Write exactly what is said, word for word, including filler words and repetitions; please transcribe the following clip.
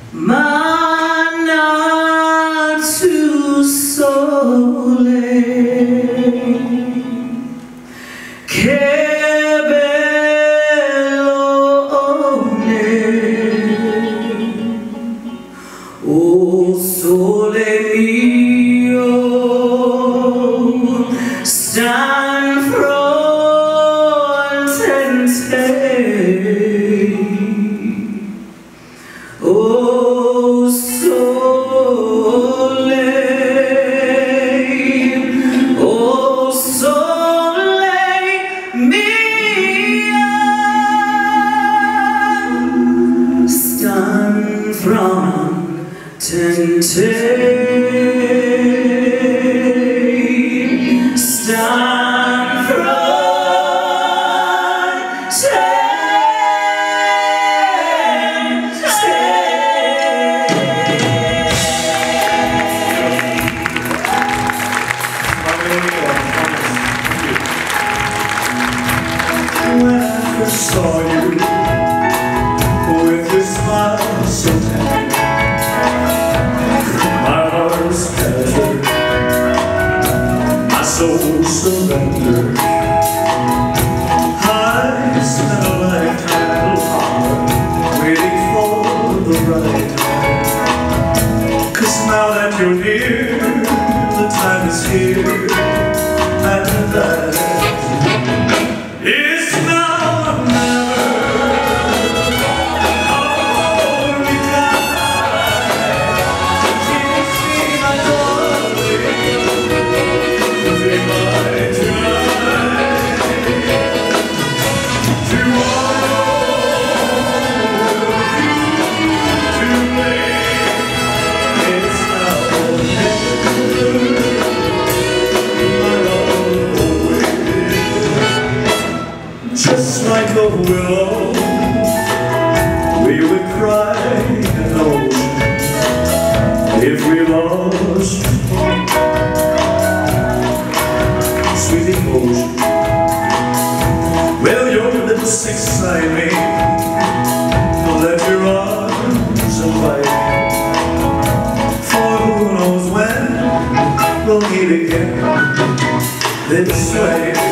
Mana tu sole che bellone, o sole mio, stand frontente. Oh, sole, oh, sole mio, stand frontente, stand frontente. When I first saw you, with your smile so tender, my heart was scattered, my soul surrendered. I spent a lifetime waiting for the right time, 'cause now that you're near, the time is here, and that it's now or never. Hold me tight, kiss me, my darling, be mine tonight. Tomorrow will be too late. It's now or never. My love always. Just like a willow, we would cry in the ocean if we lost sweet emotion. Well, your lips excite me, let your arms invite me, for who knows when we'll meet again this way.